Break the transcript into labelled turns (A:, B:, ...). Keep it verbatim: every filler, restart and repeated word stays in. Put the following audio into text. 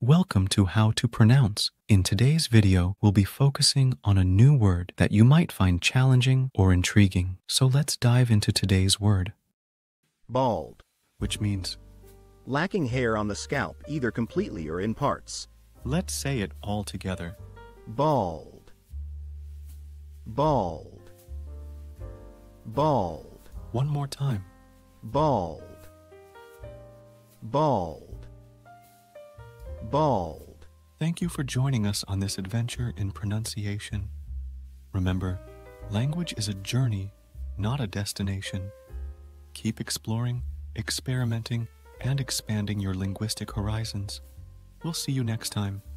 A: Welcome to How to Pronounce. In today's video, we'll be focusing on a new word that you might find challenging or intriguing. So let's dive into today's word,
B: Bald.
A: which means,
B: Lacking hair on the scalp, either completely or in parts.
A: let's say it all together.
B: Bald. Bald. Bald.
A: One more time.
B: Bald. Bald. Bald.
A: Thank you for joining us on this adventure in pronunciation. Remember, language is a journey, not a destination. Keep exploring, experimenting, and expanding your linguistic horizons. We'll see you next time.